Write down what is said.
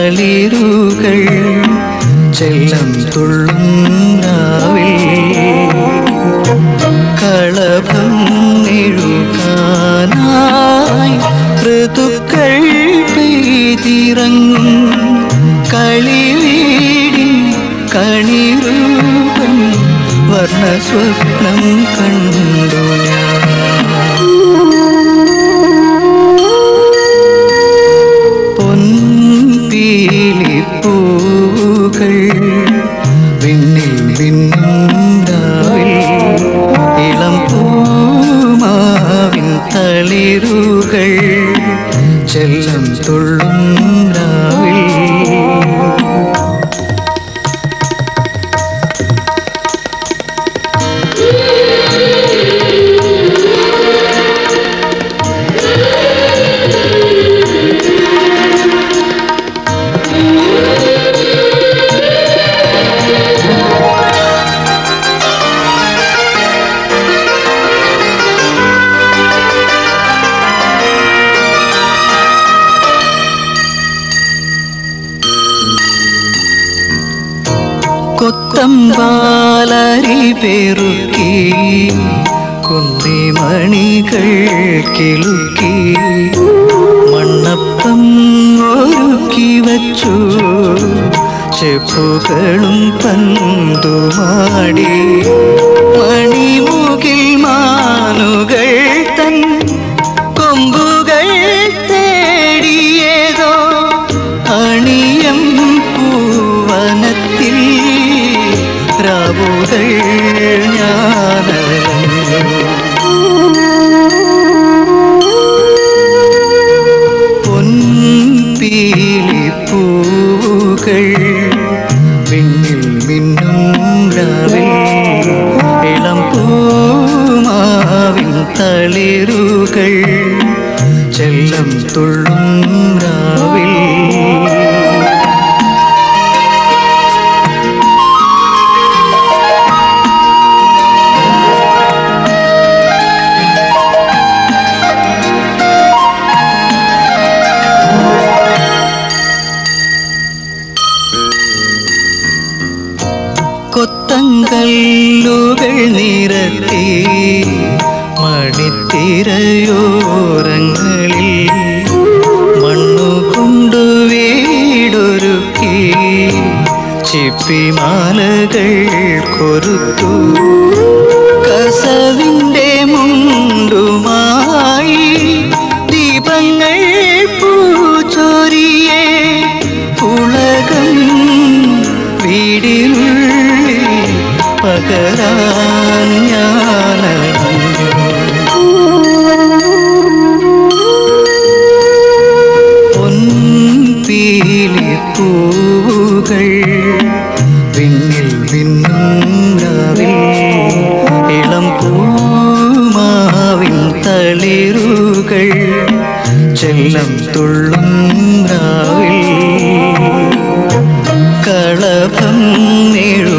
തളിരുകൾ ചെല്ലം തുള്ളും രാവിൽ കളഭം എഴുകാനായി ഋതുക്കൾ പെയ്തിറങ്ങും കളിവീടിൻ കണിരൂപം വർണ്ണസ്വപ്നം കണ്ടു ഞാൻ. പൊൻപീലിപ്പൂകൾ വിണ്ണിൽ വിണ്ണാവിൽ ഇളം പൂമാവിൻ തളിരുകൾ ചെല്ലം തുള്ളും രാവിൽ കൊത്തമ്പാലരി പെറുക്കി കുന്തിമണികൾ കിളുക്കി മണ്ണപ്പം ഒരുക്കി വച്ചു ചെപ്പുകളും പന്തുമാടി മണിമുകിൽ മാനുകൾ തൻ കൊമ്പുകൾ തേടിയേതോ അണിയം പൂവനത്തിൽ രാവുകൾ ഞാനലഞ്ഞു. പൊൻപീലിപ്പൂകൾ വിണ്ണിൽ മിന്നും രാവിൽ ഇളം പൂമാവിൻ തളിരുകൾ ചെല്ലം തുള്ളും രാവിൽ കൊത്തങ്കല്ലുകൾ നിരത്തി മണിത്തിരയോരങ്ങളിൽ മണ്ണുകൊണ്ടു വീടൊരുക്കി ചിപ്പിമാലകൾ കൊരുത്തു കസവിൻ്റെ മുണ്ടുമായി ദീപങ്ങൾ പൂച്ചൊരിയേ ഉലകം വീടിനുള്ളിൽ പകരാൻ ഞാനറിഞ്ഞു. പൊൻപീലിപ്പൂകൾ വിണ്ണിൽ വിണ്ണും രാവിൽ ഇളം പൂമാവിൻ തളിരുകൾ ചെല്ലം തുള്ളും രാവിൽ കളഭം